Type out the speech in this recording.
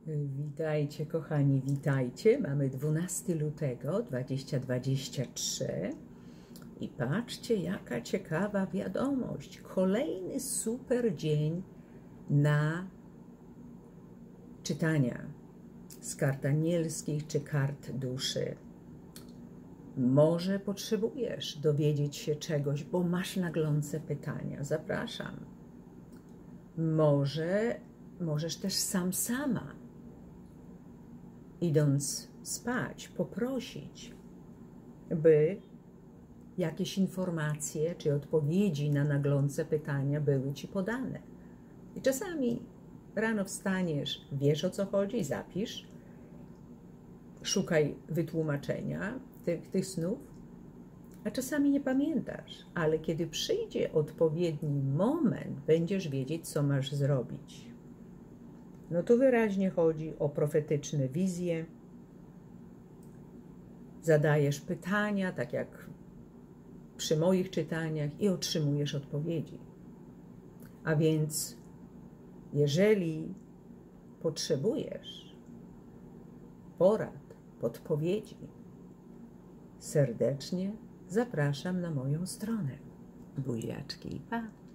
Witajcie, kochani, witajcie. Mamy 12 lutego 2023 i patrzcie, jaka ciekawa wiadomość. Kolejny super dzień na czytania z kart anielskich czy kart duszy. Może potrzebujesz dowiedzieć się czegoś, bo masz naglące pytania. Zapraszam. Możesz też sama, idąc spać, poprosić, by jakieś informacje czy odpowiedzi na naglące pytania były Ci podane. I czasami rano wstaniesz, wiesz, o co chodzi, zapisz, szukaj wytłumaczenia tych snów, a czasami nie pamiętasz, ale kiedy przyjdzie odpowiedni moment, będziesz wiedzieć, co masz zrobić. No tu wyraźnie chodzi o profetyczne wizje. Zadajesz pytania, tak jak przy moich czytaniach, i otrzymujesz odpowiedzi. A więc, jeżeli potrzebujesz porad, podpowiedzi, serdecznie zapraszam na moją stronę. Buziaczki, pa!